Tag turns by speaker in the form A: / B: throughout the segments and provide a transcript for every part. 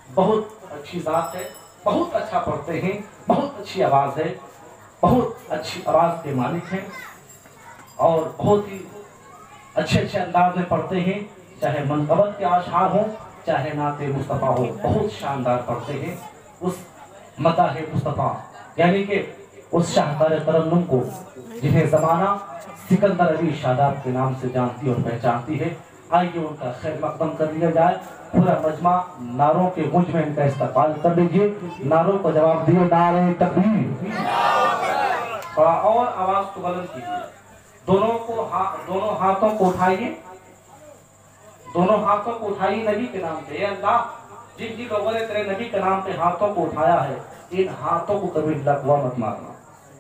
A: बहुत अच्छी बात है, बहुत अच्छा पढ़ते हैं, बहुत अच्छी आवाज़ है, बहुत अच्छी आवाज़ के मालिक हैं और बहुत ही अच्छे अच्छे अंदाज में पढ़ते हैं। चाहे मनक़बत के आशार हो, चाहे नाते मुस्तफ़ा हो, बहुत शानदार पढ़ते हैं। उस मदाह मुस्तफ़ा यानी कि उस शाहकार तरन्नुम को जिन्हें ज़माना सिकंदर अली शादाब के नाम से जानती और पहचानती है, आइए उनका खैर मकदम कर लिया जाए। पूरा मजमा नारों के गुंज में इनका इस्तक़बाल कर लीजिए। नारों को जवाब दिए, नारे तकबीर। थोड़ा और आवाज़ को बुलंद कीजिए। दोनों हाथों को उठाइए, दोनों हाथों को उठाइए नबी के नाम पे। अल्लाह, जिन जिन लोगों ने तेरे नबी के नाम पे हाथों को उठाया है, इन हाथों को कभी लकवा मत मारना।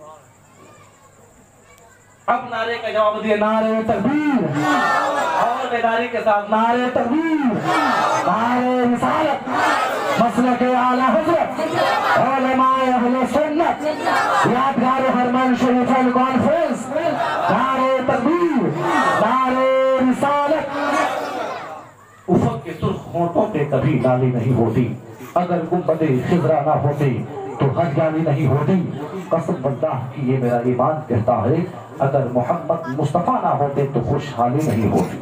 A: अब नारे का जवाब दिए, नारे तकबीर। और बेदारी के साथ नारे तकबीर, नारे रिसालत, मसलक आला हज़रत, उलमाए अहले सुन्नत, यादगार हरमन शरीफ कॉन्फ्रेंस, नारे तकबीर, नारे रिसालत। उफ़क़ के सुर्ख होंठों पे कभी लाली नहीं होती, अगर गुंबदे खिज़रा ना होते तो हरियाली नहीं होती। कसम अल्लाह की ये मेरा ईमान कहता है, अगर मोहम्मद मुस्तफ़ा ना होते तो खुशहाली नहीं होती।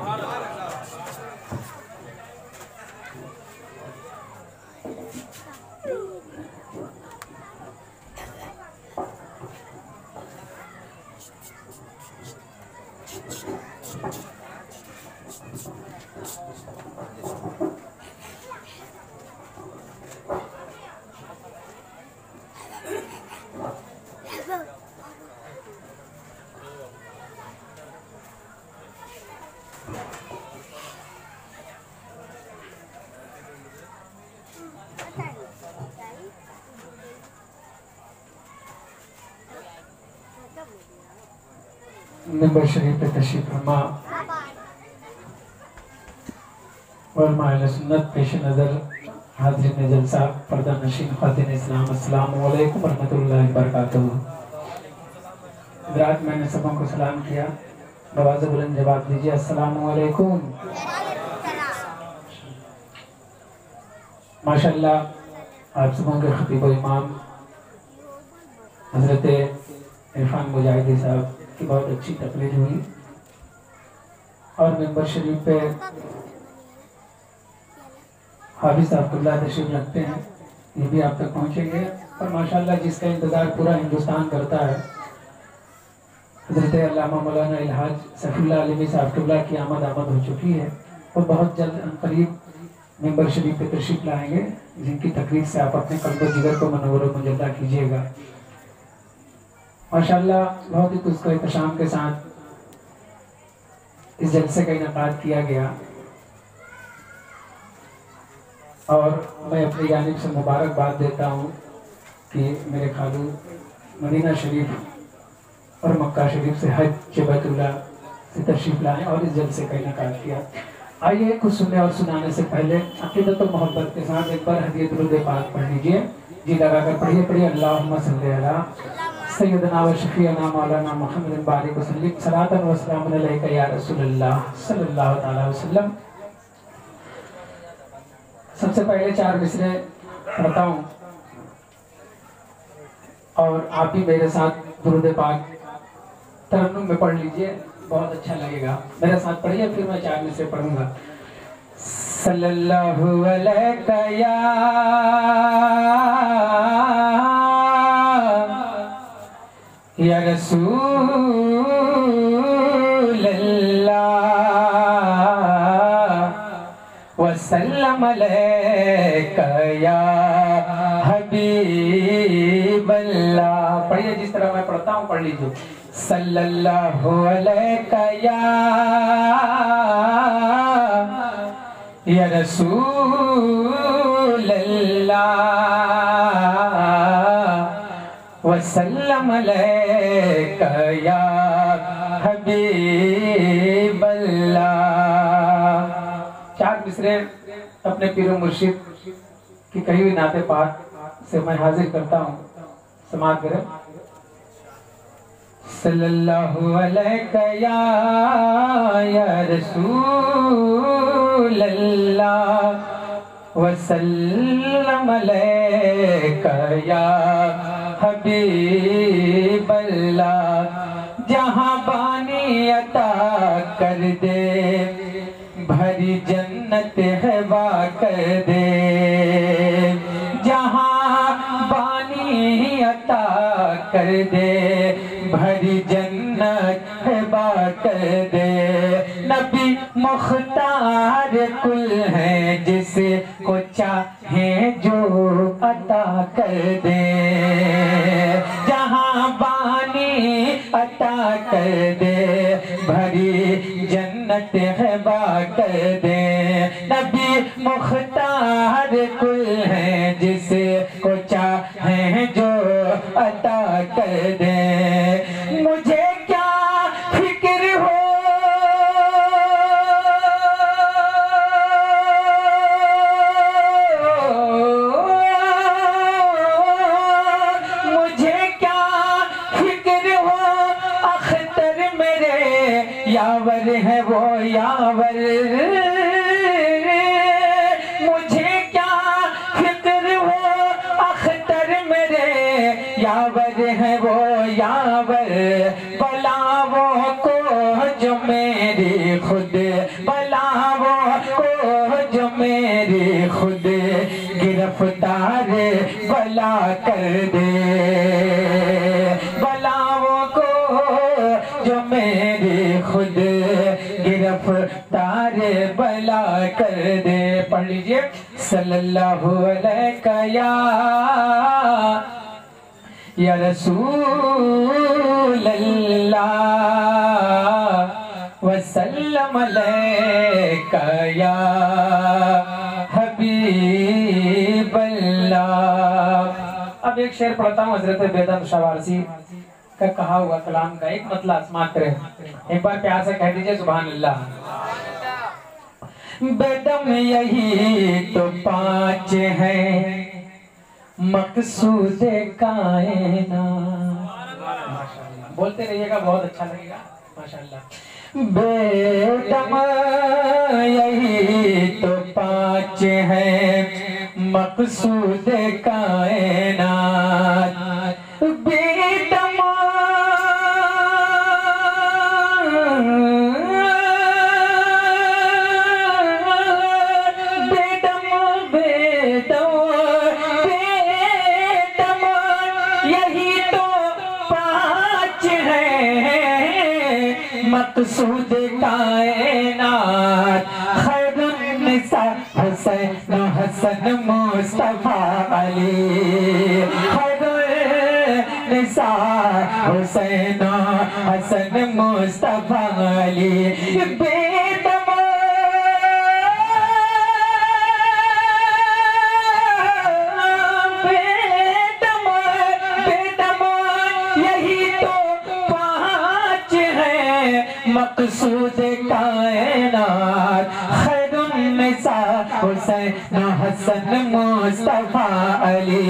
B: नंबर शरीफ पे तशरीफ फरमा उलमा अहले सुन्नत पेश नज़र हाज़िरीन जलसा पर्दा नशीन ख़ातिन इस्लाम, अस्सलामु अलैकुम रहमतुल्लाहि व बरकातुहू। हज़रात, मैंने सबों को सलाम किया, आवाज़ बुलंद जवाब दीजिए, अस्सलामु अलैकुम। माशाअल्लाह, आप सबों के खतीब व इमाम हज़रत इरफान मुजाहिदी साहब की बहुत अच्छी तकरीर हुई और मेंबर शरीफ पे हाफिज़ अब्दुल्ला तशरीफ रखते हैं, ये भी आप तक पहुँचेंगे। और माशाअल्लाह जिसका इंतज़ार पूरा हिंदुस्तान करता है, हज़रत अल्लामा मौलाना इल्हाज सफ़ीउल्लाह अलवी साहब की आमद हो चुकी है और बहुत जल्द करीब मेंबर शरीफ पे तशरीफ लाएंगे, जिनकी तकरीर से आप अपने क़ल्ब जिगर को मनव्वर व मुजद्दा कीजिएगा। माशाअल्लाह बहुत ही कुछ एहतशाम के साथ इस जलसे का इनेकाद किया गया और मैं अपनी जानिब से मुबारकबाद देता हूँ कि मेरे खालू मदीना शरीफ और मक्का शरीफ से हज बैतुल्लाह से तशरीफ लाए और इस जलसे का इनेकाद किया। आइए कुछ सुनने और सुनाने से पहले अक़ीदत और मोहब्बत के साथ एक बार हदीयत दुरूद पाक पढ़ लीजिए। जी लगाकर पढ़िए, पढ़िए, अल्लाहुम्मा सल्ली अला सय्यदना व शफ़ीअना मौलाना मुहम्मद बारिक वसल्लिम सलातन व सलामुन अलैका या रसूलल्लाह सल्लल्लाहु तआला अलैहि वसल्लम। सबसे पहले 4 मिसरे पढ़ता हूँ और आप भी मेरे साथ दुरूद पाक तरन्नुम में पढ़ लीजिए, बहुत अच्छा लगेगा। मेरे साथ पढ़िए, फिर मैं 4 मिसरे पढ़ूंगा। सल्लल्लाहु अलैका या रसूल अल्लाह वसल्लम अलैका या हबीब अल्लाह। पढ़िए जिस तरह मैं पढ़ता हूँ, पढ़ लीजिए। सल्लल्लाहु अलैका या रसूल अल्लाह वसल्लम अलैका या हबीब अल्लाह। 4 मिसरे अपने पीर मुर्शिद की कही हुई नाते पाक से मैं हाजिर करता हूँ, समाअत करें। सल्लल्लाहु अलैका या रसूल अल्लाह वसल्लम अलैका या हबीबल्लाह। जहाँ बानी अता कर दे भरी जन्नत है वा कर दे। जहाँ बानी अता कर दे भरी जन्नत है वा कर दे। नबी मुख्तार कुल है जिसे को चाहे जो अता कर दे। जहाँ बानी अता कर दे भरी जन्नत है बा कर दे। नबी मुख्तार कुल है जिसे को चाहे जो अता कर दे। मुझे क्या फिक्र हो यावर है वो यावर। मुझे क्या फिक्र हो अख्तर मेरे यावर है वो यावर। बलावों को जो मेरी खुद बलावों को जो मेरी खुद गिरफ्तार बला कर दे। बलावों को जो मेरी खुद गिरफ्तार बला कर दे। पढ़ लीजिए सल्लल्लाहु अलैका या रसूल अल्लाह वसल्लम अलैका या हबीब अल्लाह। अब एक शेर पढ़ता हूँ हजरत बेदम शवारसी का कहा हुआ कलाम का एक मतलब समाप्त करें। एक बार प्यार से कह दीजिए सुभान अल्लाह। बेदम यही तो पांच है मकसूद कायनात। बोलते रहिएगा बहुत अच्छा लगेगा माशाअल्लाह। बेदम यही तो पांच है मकसूद कायनात। बेदम मकसूद कायनात। खैरुन्निसा हुसैन हसन मुस्तफा अली। खैरुन्निसा हुसैन हसन मुस्तफा अली। बेदम बेदम बेदम यही तो पांच है मकसूद कायनात। खैरुन्निसा हुसैन हसन मुस्तफा अली।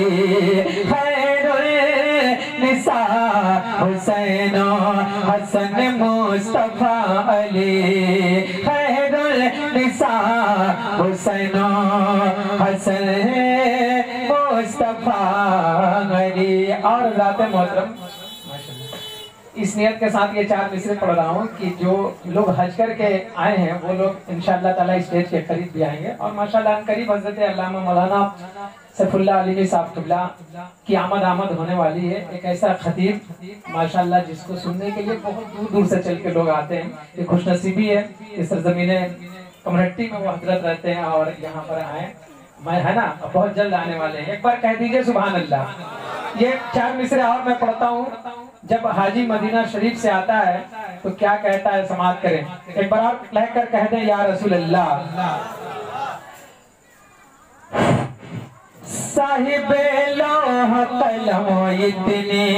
B: खैरुन्निसा हुसैन हसन मुस्तफा अली। खैरुन्निसा हुसैन हसन मुस्तफा अली। और रात मोहतरम इस नियत के साथ ये चार मिसरे पढ़ रहा हूँ कि जो लोग हज करके आए हैं वो लोग इंशाअल्लाह ताला स्टेज के करीब भी आएंगे। और माशाअल्लाह करीब हज़रत अल्लामा मौलाना सैफुल्लाह अली साहब क़िबला की आमद होने वाली है। एक ऐसा खतीब माशाअल्लाह जिसको सुनने के लिए बहुत दूर दूर से चल के लोग आते हैं। ये खुशनसीबी है इस सरज़मीने कमरट्टी में वो हजरत रहते हैं और यहाँ पर आए मैं है ना बहुत जल्द आने वाले हैं। एक बार कह दीजिए सुभान अल्लाह। ये चार मिसरे और मैं पढ़ता हूँ। जब हाजी मदीना शरीफ से आता है तो क्या कहता है समाप्त करें। एक बार आप कहकर कह दें या रसूल अल्लाह। साहिबे लौह कलम इतनी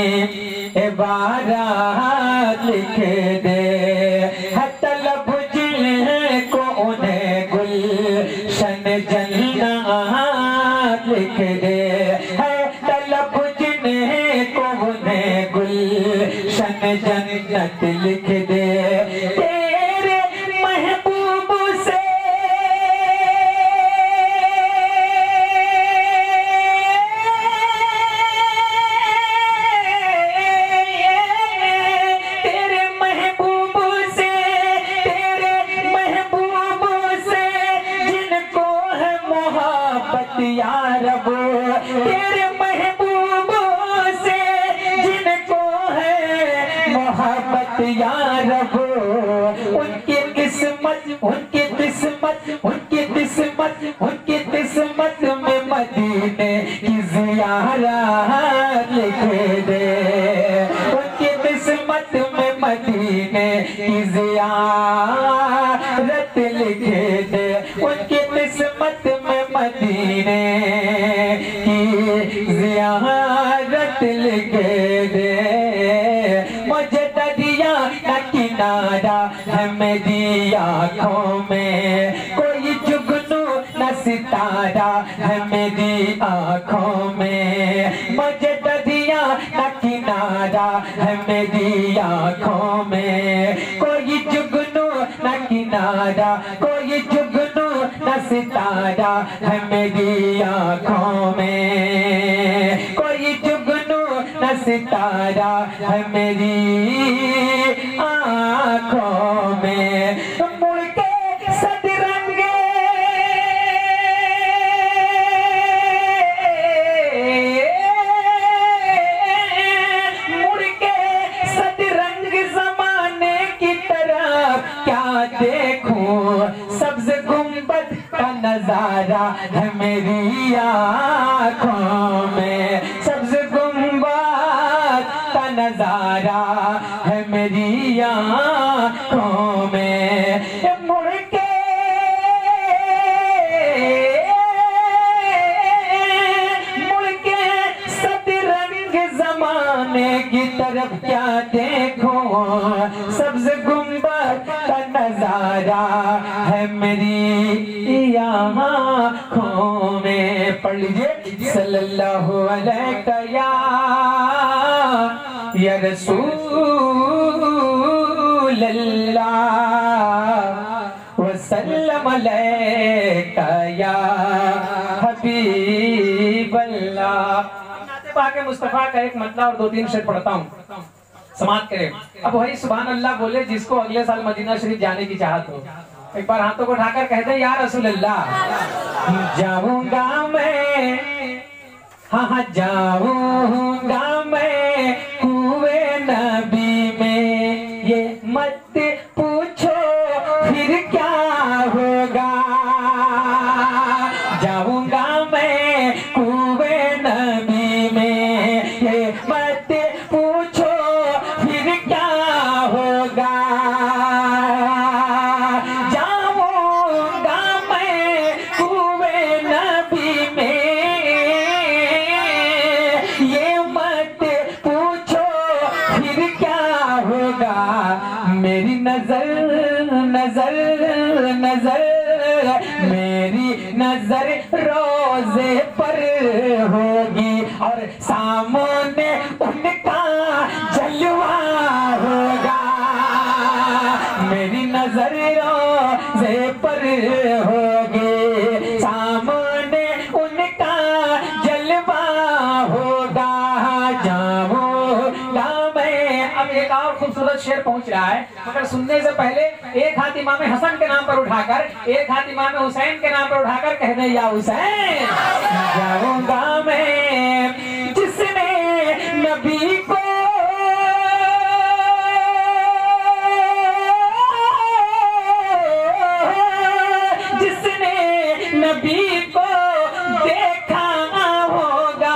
B: इबारत लिख दे। तलब जिनको उन्हें गुलशन जन्नत लिख दे। तलब जिनको उन्हें गुलशन जन्नत लिख दे। तेरे महबूब से या रब तेरे महबूबों से जिनको है मोहब्बत या रब उनकी किस्मत उनकी किस्मत उनकी किस्मत उनकी किस्मत में मदीने की ज़ियारत लिख दे उनकी किस्मत में मदीने की ज़ियारत लिख दे उनकी किस्मत में मदीने की ज़ियारत लिख दे मुझे दरिया का किनारा है मेरी आँखों में कोई जुगनू न सितारा है मेरी आँखों में मुझे दरिया का किनारा है मेरी आँखों में कोई जुगनू न किनारा कोई जुगनू न सितारा है मेरी आँखों में कोई जुगनू न सितारा है मेरी आँखों में मुड़ के सतरंगे मुड़ के सतरंग जमाने की तरफ क्या देखूं सब्ज गुंबद का नजारा है मेरी आँखों में सब्ज गुंबद का नजारा है मेरी आँखों में मुड़ के सतरंग जमाने की तरफ क्या देखूं सब्ज गुंबद का नजारा है मेरी आँखों में पढ़ लीजिए सल्लल्लाहु अलैहि या रसूल अल्लाह वसल्लम अलैका या हबीब अल्लाह। पाके मुस्तफा का एक मतलब और 2-3 शेर पढ़ता हूँ समाप्त करें। अब वही सुभान अल्लाह बोले जिसको अगले साल मदीना शरीफ जाने की चाहत हो एक बार हाथों को उठाकर कहते या रसूल अल्लाह जाऊंगा मैं हाँ जाऊंगा मैं कुए नबी में ये मत पूछो फिर क्या होगा जाऊंगा मैं कुए नबी में ये मत पूछो फिर क्या होगा जाऊंगा मैं कुए नबी में मेरी नजर नजर नजर मेरी नजर रोजे पर होगी और सामने उनका जलवा होगा मेरी नजर रोजे पर होगी सामने उनका जलवा होगा जाऊंगा मैं। अब एक और खूबसूरत शेर पहुंच रहा है मगर सुनने से पहले एक हाथ इमाम हसन के नाम पर उठाकर एक हाथ इमाम हुसैन के नाम पर उठाकर कहने या हुसैन जाऊंगा मैं जिसने नबी को नबी को देखा होगा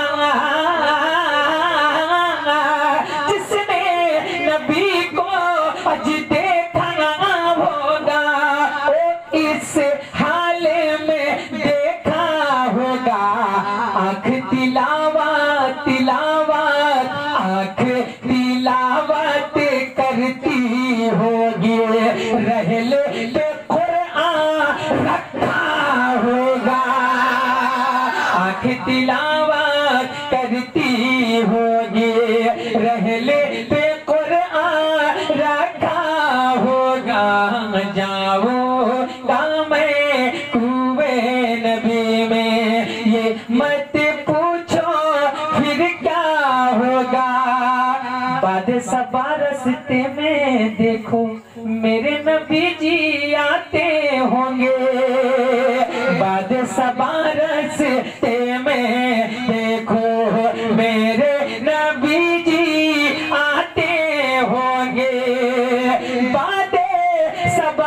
B: जिसने नबी को आज देखा होगा वो इस हाल में देखा होगा आँख तिलावत तिलावत आँख तिलावत करती होगी रहल पे कुरान रखा होगा आँख तिलावत करती होगी रहले पे कुरान रखा होगा जाऊंगा मैं कुए नबी में ये मत पूछो फिर क्या होगा बाद सबा रस्ते में देखो मेरे नबी जी आते होंगे बाद सबा रस्ते रास्ते में देखो मेरे नबी जी आते होंगे। बादे सबा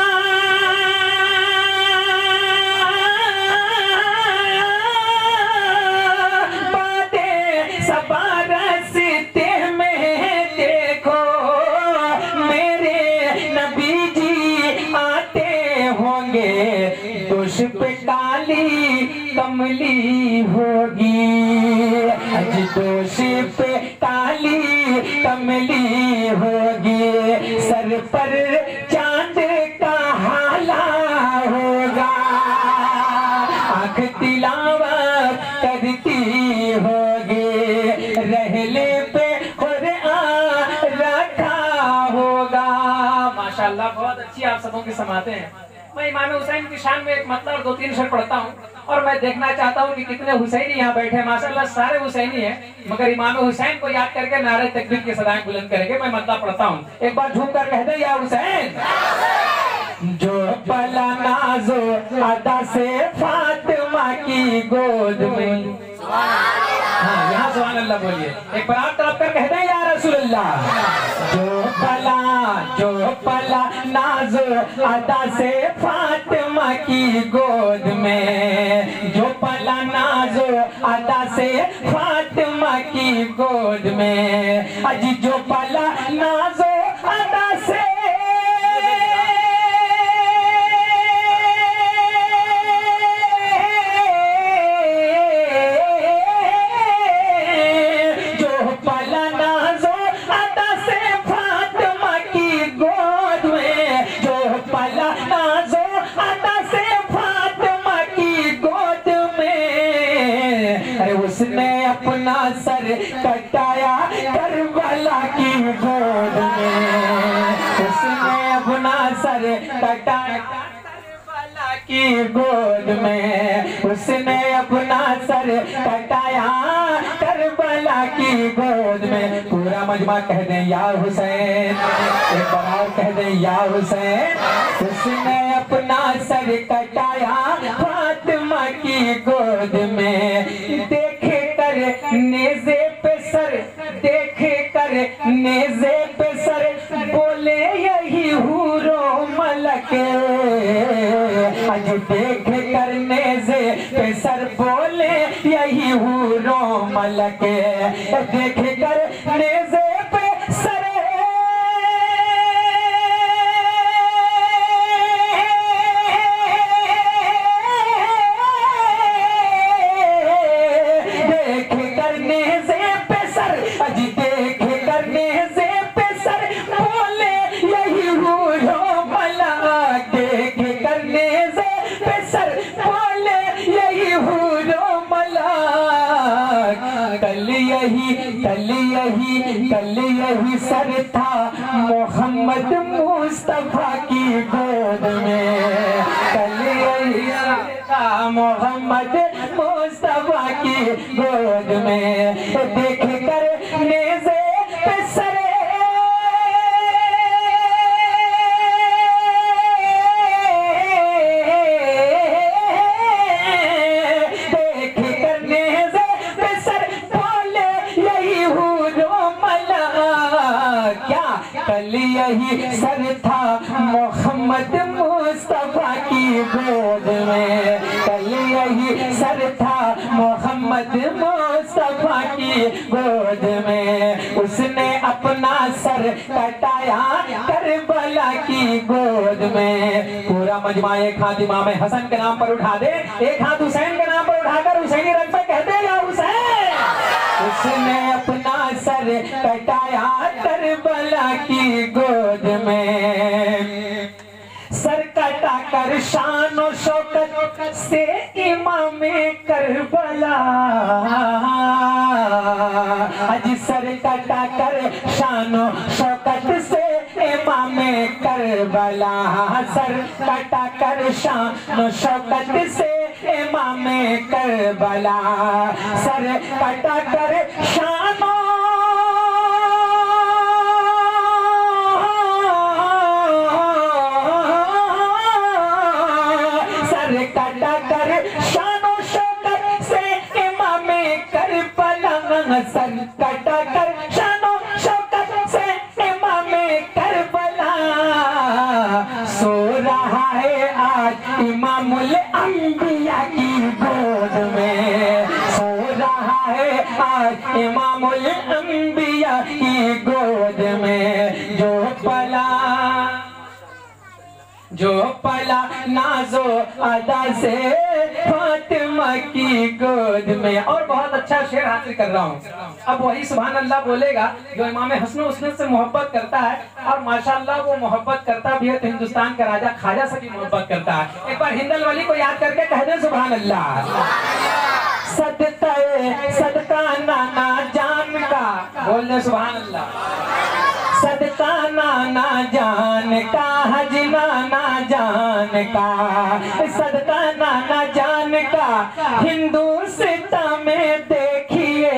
B: पे काली कमली होगी, अज दोष पे काली कमली होगी, सर पर चांद का हाला होगा, आँख तिलावत करती होगी, रहले पे कुरान रखा होगा। माशाल्लाह बहुत अच्छी आप सबों की समाते हैं। मैं इमाम हुसैन की शान में एक मतलब 2-3 शेर पढ़ता हूँ और मैं देखना चाहता हूँ कि कितने हुसैनी यहाँ बैठे हैं। माशाल्लाह सारे हुसैनी हैं, मगर इमाम हुसैन को याद करके नारे तकबीर की सदाएं बुलंद करेंगे। मैं मतलब पढ़ता हूँ, एक बार झूम कर कह दे या हुसैन। जो पला नाजो अदा से फातिमा की गोद में, हाँ यहाँ सुभान अल्लाह बोलिए, एक बार आप तरफ कर कह दे या रसूल अल्लाह। जो पला नाजो अदा से फातिमा की गोद में, जो पला नाजो अदा से फातिमा की गोद में, अज जो पला नाजो अदा से उसने अपना सर कटाया करबला की गोद में, उसने अपना सर कटाया करबला की गोद में, उसने अपना सर कटाया करबला की गोद में। पूरा मजमा कह दे या हुसैन, एक बार कह दे या हुसैन। उसने अपना सर कटाया फातिमा की गोद में, देखे कर नेज़े पे सर, देखे कर नेज़े पे सर, बोले यही हूरो मलक, आज देखे कर नेज़े पे सर, बोले यही हूरो मलक, देखे कर नेज़े पे सर, कल यही सर था मोहम्मद मुस्तफा की गोद में, कल यही सर था मोहम्मद मुस्तफा की गोद में, देख कर नेज़े पे सर, कल यही सर था मोहम्मद मुस्तफा की गोद में, कल यही सर था मोहम्मद मुस्तफा की गोद में, उसने अपना सर कटाया करबला की गोद में। पूरा मजमा एक हाथ इमाम हसन के नाम पर उठा दे, एक हाथ हुसैन के नाम पर उठाकर हुसैनी रंग पे कहते या हुसैन। उसने अपना सर कटाया करबला की गोद में, सर कटा कर शान और शौकत से इमाम करबला, आज सर कटा कर शान और शौकत से इमाम करबला, सर कटा कर शान और शौकत से इमाम करबला, सर कटा कर शान कटा कर शानो शौकत सर कटा कर शानो शौकत से इमाम करबला सो रहा है आज इमामुल अंबिया की गोद में, सो रहा है आज इमामुल अंबिया की गोद में। जो पला नाजो अदा से फातिमा की गोद में। और बहुत अच्छा शेर हासिल कर रहा हूँ। अब वही सुभान अल्लाह बोलेगा जो इमाम हसन हुसैन से मोहब्बत करता है, और माशाअल्लाह वो मोहब्बत करता भी है तो हिंदुस्तान का राजा ख्वाजा से भी मोहब्बत करता है। एक बार हिंदल वली को याद करके कह दे सुभान अल्लाह। सदका नाना जान का, बोलने सुभान अल्लाह। सदका नाना जान का, हज नाना जान का, सदका नाना जान का हिंदुस्तान में देखिए,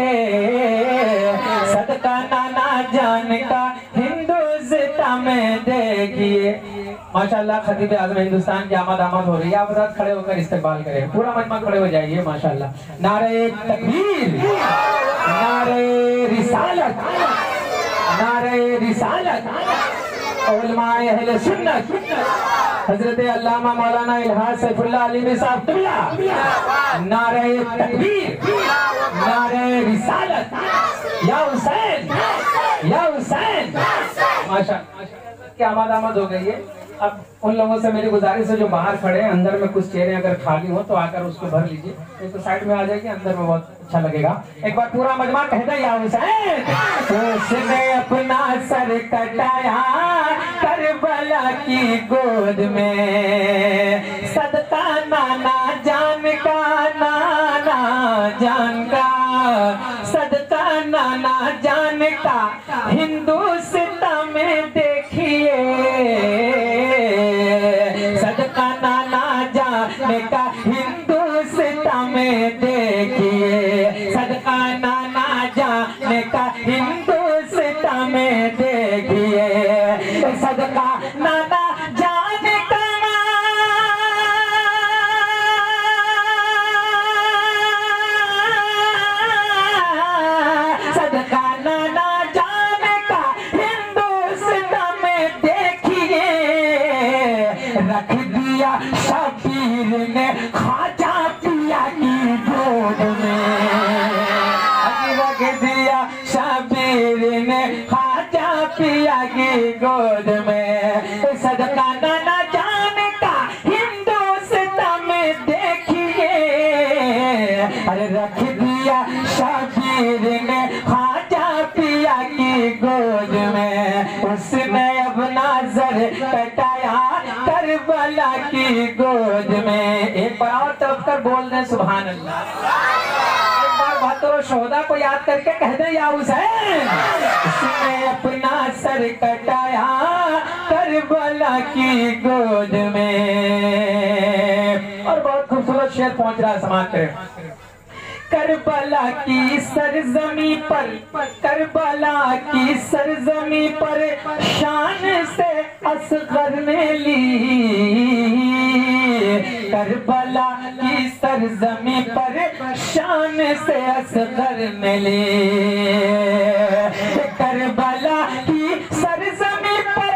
B: सदका नाना जान का हिंदुस्तान में देखिए। माशाअल्लाह खतीब आज़म हिंदुस्तान की आमद हो रही है। आप रात खड़े होकर इस्तेमाल करें, पूरा मजमा खड़े हो जाइए। माशाअल्लाह। नारे तकबीर, नारे रिसालत, नारे रिसालत, उलमाए अहले सुन्नत, हजरत अल्लामा मौलाना इल्हास सैफुल्लाह अली साहब तुल्ला, नारे तकबीर, नारे रिसालत, या हुसैन, या हुसैन। माशाअल्लाह की आमद हो गई है। अब उन लोगों से मेरी गुजारिश है जो बाहर खड़े हैं, अंदर में कुछ चेहरे अगर खाली हो तो आकर उसको भर लीजिए। एक तो साइड में आ जाएगी, अंदर में बहुत अच्छा लगेगा। एक बार पूरा मजमा कह दे या हुसैन। उसने अपना सर कटाया करबला की गोद में, सदका नाना जान का, नाना जान का, सदका नाना जान का हिंदुस्तान में देखिए, सदका नाना जान का हिंदुस्तान में देखिए, सदका नाना जान का हिंदुस्तान में देखिए, सदका नाना जान का, सदका नाना जान का हिंदुस्तान में देखिए। रख दिया शबीर ने ख्वाजा पिया की गोद में, रख दिया शबीर ने ख्वाजा पिया की गोद में, सदका नाना जान का हिंदुस्तान में देखिए। अरे रख दिया शबीर ने ख्वाजा पिया की गोद में, उसने अपना सर कटाया करबला की गोद में। एक बार और तरफ कर बोल दे सुभान अल्लाह। एक बार बहत्तर शोहदा को याद करके कह दे या हुसैन। उसने अपना सर कटाया करबला की गोद में। और बहुत खूबसूरत शेर पहुंच रहा है, समाज पे। करबला की सरजमी पर, करबला की सरजमी पर शान से असगर ने ली, करबला की सरजमी पर शान से असगर ने ली, करबला की सरजमी पर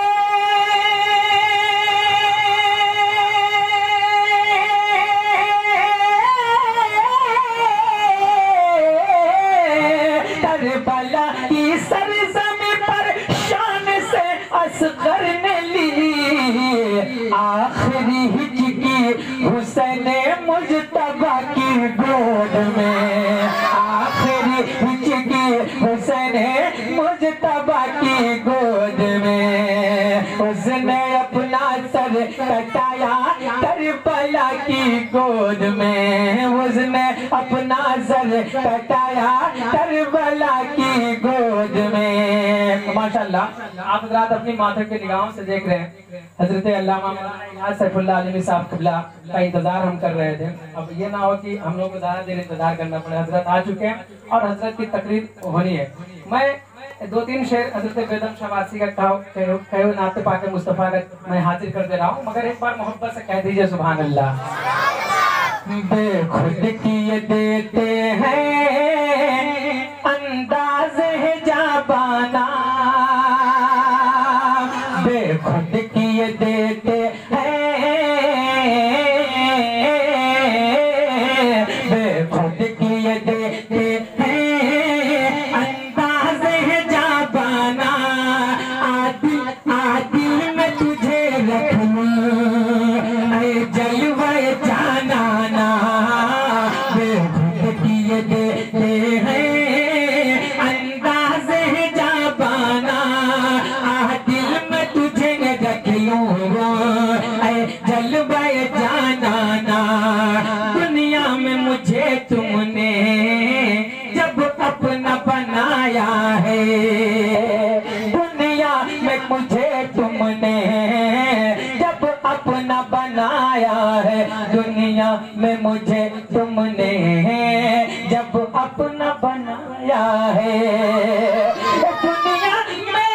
B: करबला की सरजमी पर शान से असगर ने ली, आखिरी हिचकी हुसैन मुजतबा की गोद में, आखिरी हिचकी हुसैन मुजतबा की गोद में, उसने अपना सर कटाया करबला की गोद में, उसने अपना सर कटाया करबला की गोद में। माशाअल्लाह आप हज़रात अपनी माथे के निगाहों से देख रहे हैं हजरत अल्लामा मौलाना सैफुल्लाह अली साहब क़िबला का इंतजार हम कर रहे थे। अब ये ना हो कि हम लोग को ज़्यादा देर इंतजार करना पड़े। हजरत आ चुके हैं और हजरत की तकरीर होनी है। मैं 2-3 शेर हजरत बेदम शवासी का कहो नाते पाके मुस्तफ़ा का मैं हाजिर कर दे रहा हूँ, मगर एक बार मोहब्बत से कह दीजिए सुभान अल्लाह। बेखुद किए देते हैं में मुझे तुमने जब अपना बनाया है, दुनिया में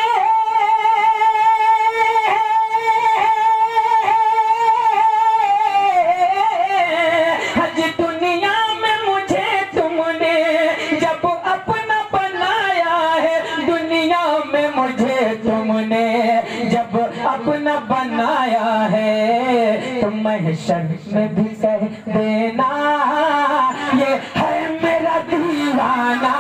B: हज दुनिया में मुझे तुमने जब अपना बनाया है, दुनिया में मुझे तुमने जब अपना बनाया है, तो महशर में भी कह देना ये है मेरा दीवाना,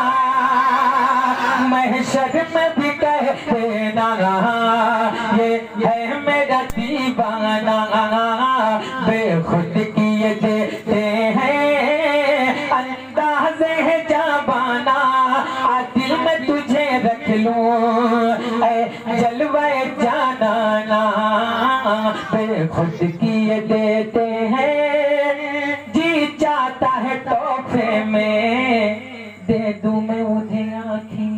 B: महशर में भी कह देना ये है मेरा दीवाना, बेखुद किए देते हैं अंदाज़े है जाबाना, दिल में तुझे रख लूं जलवे जाना, बेखुद किए देते हैं, जी चाहता है तोहफे में दे दूं मैं उन्हें आँखें,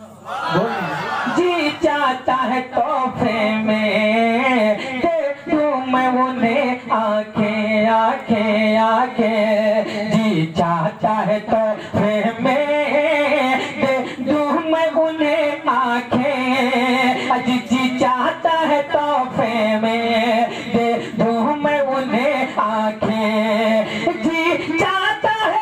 B: जी चाहता है तोहफे में दे दूं मैं उन्हें आँखें आँखें आँखें, जी चाहता है तोहफे में दे दूं मैं उन्हें आँखें, जी चाहता है तोहफे में दे दूं मैं उन्हें आँखें, जी चाहता है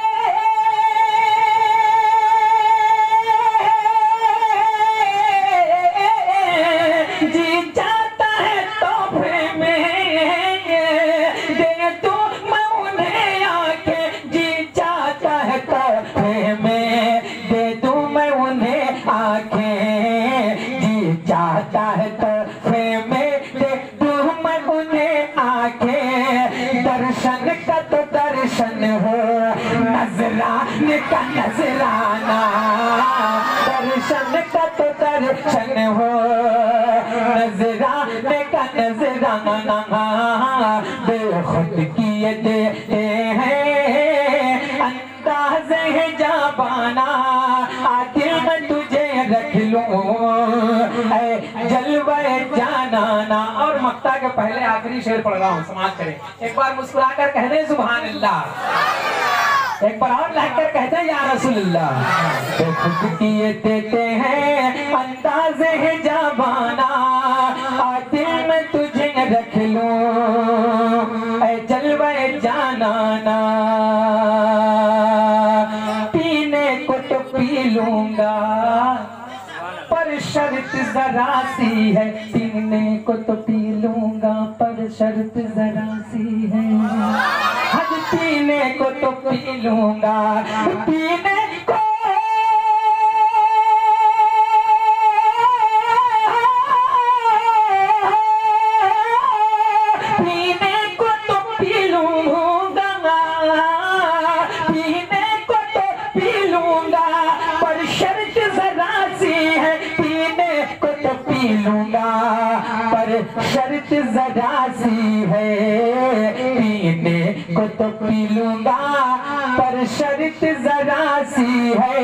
B: तोहफे में दे दूं मैं उन्हें आँखें, जी चाहता है तोहफे में दे दूं मैं उन्हें आँखें, जी चाहता है तोहफे में दे दूं मैं उन्हें आँखें, दर्शन का तो दर्शन हो नजराने का नजराना, दर्शन का तो दर्शन हो नजराने का नजराना, बेखुद किए देते हैं अंदाज़े है जाबाना, दिल में तुझे रख लूं जलवे जाना। और मक्ता के पहले आखिरी शेर पढ़ रहा हूँ, समाज करें, एक बार मुस्कुराकर कहने सुभान अल्लाह, एक बार और लहकर कहते हैं या रसूलुल्लाह, तो खुद किए देते हैं अंदाज़े है जाबाना, दिल में तुझे रख लूं जलवे जाना, पीने को तो पी लूंगा पर शर्त जरा सी है, पीने को तो पी लूंगा पर शर्त जरा सी है, हज पीने को तो पी लूंगा, पीने को शर्त जरा सी है, पीने को तो पी लूंगा पर शर्त जरा सी है,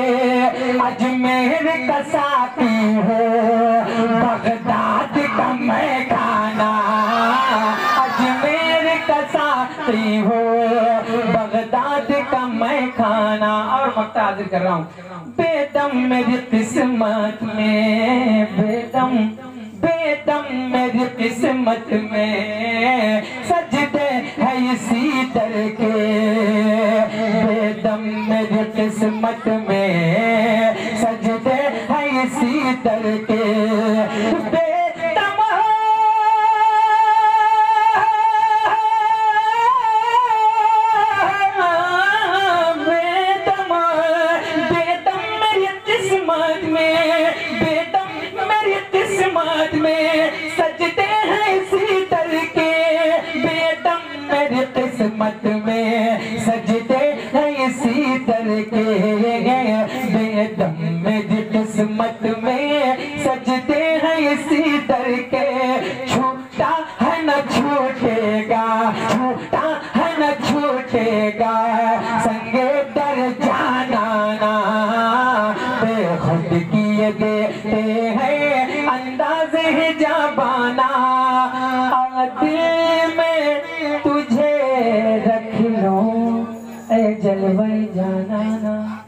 B: अजमेर का साथी हो बगदाद का मैं खाना, अजमेर का साथी हो बगदाद का मैं खाना। और मक्ता हाजिर कर रहा हूँ, बेदम मेरी किस्मत में, बेदम मेरी किस्मत में सजदे है इसी दर के, बेदम मेरी किस्मत में सजदे है इसी दर के, बेदम मेरी किस्मत में, बेदम मेरी किस्मत में सजदे हैं इसी दर के, बेदम मेरी किस्मत में सजदे हैं इसी दर के, बेदम मेरी किस्मत में सजदे हैं इसी दर के, छूटा है न छूटेगा, छूटा है न छूटेगा, संगे दर जाना, बेखुद किए देते हैं अंदाज़े है जाबाना, दिल में तुझे रख करवै जाना ना